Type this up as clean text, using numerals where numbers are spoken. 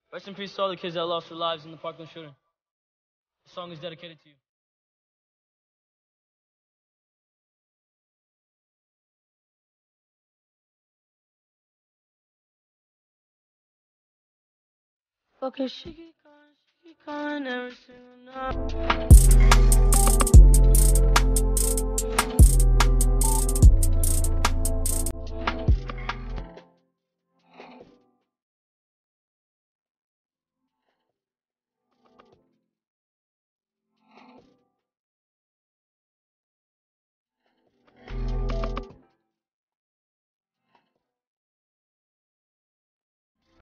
Rest in peace to all the kids that lost their lives in the Parkland shooting. The song is dedicated to you. Okay, she keep calling every single night.